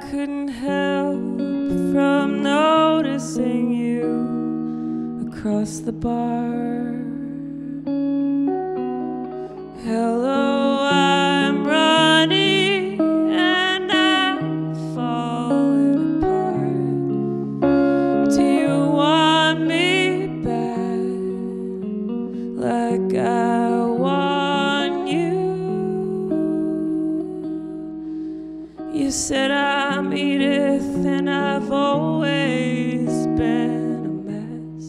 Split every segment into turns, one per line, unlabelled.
couldn't help from noticing you across the bar. Hello, I'm running and I'm falling apart. Do you want me back like I want you? You said I'm Edith and I've always been a mess.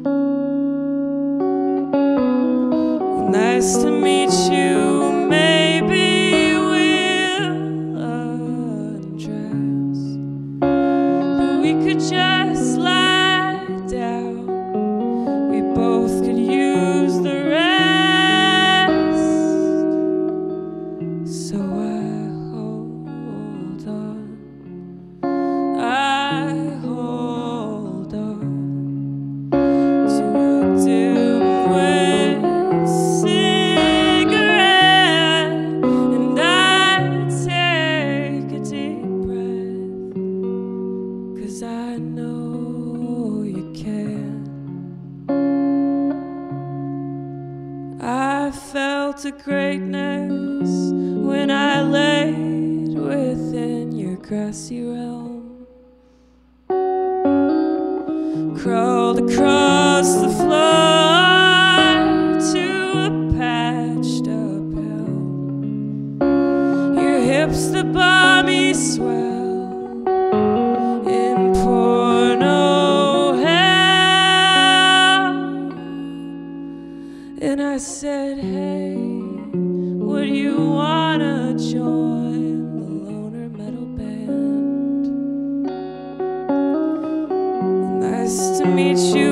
Well, nice to meet you, maybe we'll undress, but we could just lie down, we both could use the rest. So I hold on to a dim-lit cigarette, and I take a deep breath, 'cause I know you can. I felt a greatness when I laid within your grassy realm, crawled across the floor to a patched up hill. Your hips, the balmy swell in porno hell. And I said, hey, would you wanna join the Loner Metal Band? Nice to meet you,